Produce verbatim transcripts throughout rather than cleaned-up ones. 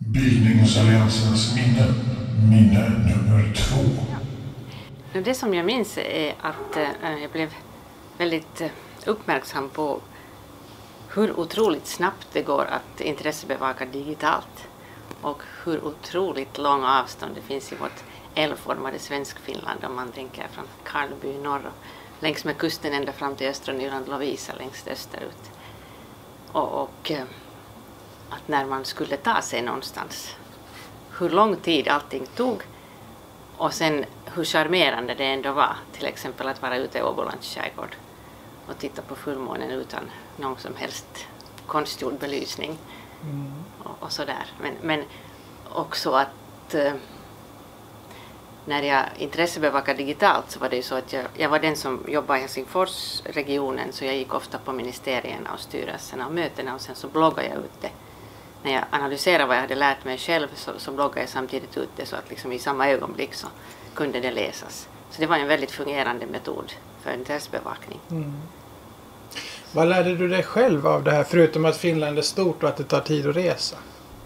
Bildningsalliansens minne, minne nummer två. Ja. Det som jag minns är att äh, jag blev väldigt äh, uppmärksam på hur otroligt snabbt det går att intressebevaka digitalt och hur otroligt långa avstånd det finns i vårt älvformade Svenskfinland om man tänker från Karleby i norr och längs med kusten ända fram till östra Nyland Lovisa längst österut. Och, och äh, att när man skulle ta sig någonstans, hur lång tid allting tog och sen hur charmerande det ändå var, till exempel att vara ute i Åbolands skärgård och titta på fullmånen utan någon som helst konstgjord belysning mm. och, och sådär. Men, men också att eh, när jag intressebevakade digitalt så var det ju så att jag, jag var den som jobbade i Helsingforsregionen, så jag gick ofta på ministerierna och styrelserna och mötena och sen så bloggade jag ut det. När jag analyserade vad jag hade lärt mig själv så, så bloggade jag samtidigt ut det så att liksom i samma ögonblick så kunde det läsas. Så det var en väldigt fungerande metod för intressebevakning. Mm. Vad lärde du dig själv av det här, förutom att Finland är stort och att det tar tid att resa?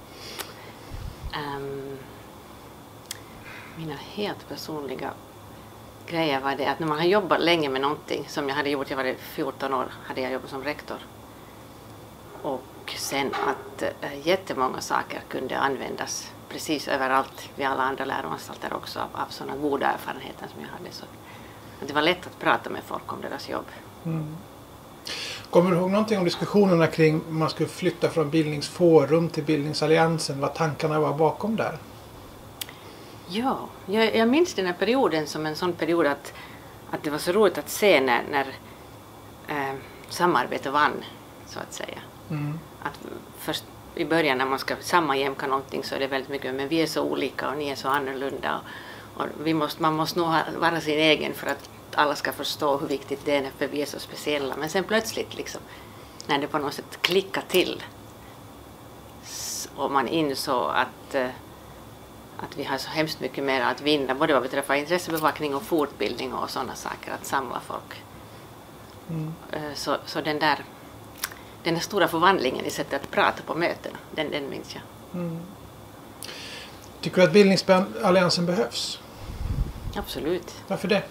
Um, mina helt personliga grejer var det att när man har jobbat länge med någonting som jag hade gjort, jag var fjorton år, hade jag jobbat som rektor. Och sen att äh, jättemånga saker kunde användas precis överallt vid alla andra läroanstalter också av, av sådana goda erfarenheter som jag hade. Så att det var lätt att prata med folk om deras jobb. Mm. Kommer du ihåg någonting om diskussionerna kring om man skulle flytta från Bildningsforum till Bildningsalliansen? Vad tankarna var bakom där? Ja, jag, jag minns den här perioden som en sån period att, att det var så roligt att se när, när äh, samarbete vann, så att säga. Mm. Att först i början när man ska sammanjämka någonting så är det väldigt mycket, men vi är så olika och ni är så annorlunda och, och vi måste, man måste nog vara sin egen för att alla ska förstå hur viktigt det är för vi är så speciella. Men sen plötsligt liksom, när det på något sätt klickar till och man insåg att, att vi har så hemskt mycket mer att vinna, både vad beträffar intressebevakning och fortbildning och sådana saker, att samla folk. Mm. Så, så den där Den där stora förvandlingen i sättet att prata på mötena, den, den minns jag. Mm. Tycker du att Bildningsalliansen behövs? Absolut. Varför det?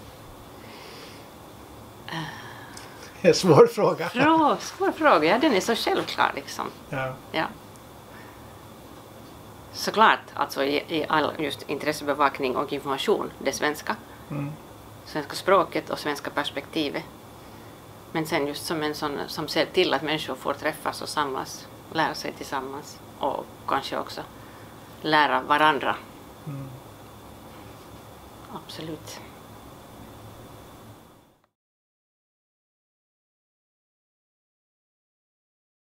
Uh, det är en svår fråga. Bra, svår fråga, ja, den är så självklar liksom. Ja. Ja. Såklart, alltså i, i all just intressebevakning och information, det svenska. Mm. Svenska språket och svenska perspektivet. Men sen just som en sån som ser till att människor får träffas och samlas, lära sig tillsammans och kanske också lära varandra. Mm. Absolut.